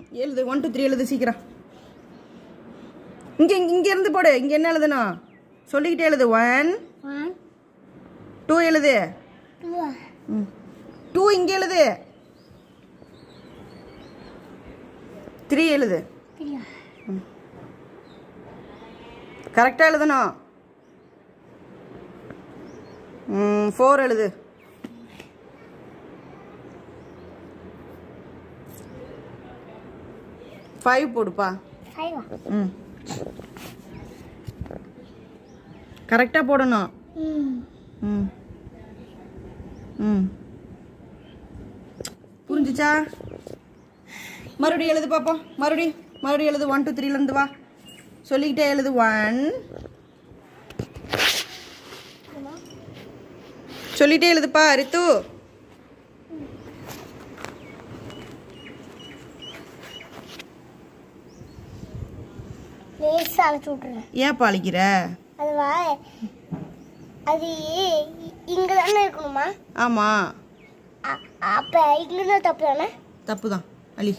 எழுது 1 2 3 எழுது சீக்கிரம். இங்க இருந்து போடு. இங்க என்ன எழுதணும் சொல்லிக்கிட்டே எழுது. 1 2 எழுது. 2 இங்க எழுது. 3 எழுது. கரெக்டா எழுதணும். 4 எழுது. 5 போடுப்பா. கரெக்டா போடணும். புரிஞ்சுச்சா? மறுபடியும் எழுது பாப்போம். மறுபடியும் எழுது. 1 2 3 இருந்து வா. சொல்லிக்கிட்டே எழுது. 1 சொல்லிட்டே எழுதுப்பா ரித்து. ஏன் பாலிக்கிற? அது இங்க தானே இருக்கணுமா? ஆமா. அப்ப இங்க தப்பு தானே? தப்பு தான் அலி.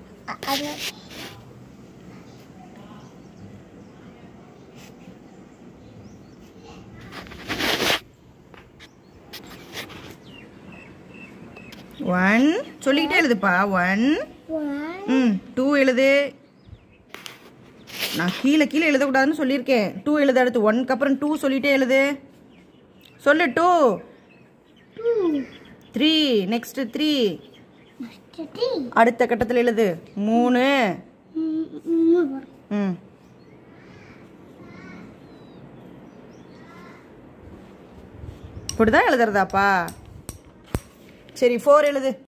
ஒன் சொல்லிக்கிட்டே எழுதுப்பா. 1 2 எழுது. நான் கீழே எழுதக்கூடாதுன்னு சொல்லியிருக்கேன். 2 எழுது. அடுத்து 1க்கு அப்புறம் 2 சொல்லிட்டே எழுது. சொல்லு. 2 3 நெக்ஸ்ட் 3 அடுத்த கட்டத்தில் எழுது. 3 இப்படிதான் எழுதுறதாப்பா? சரி 4 எழுது.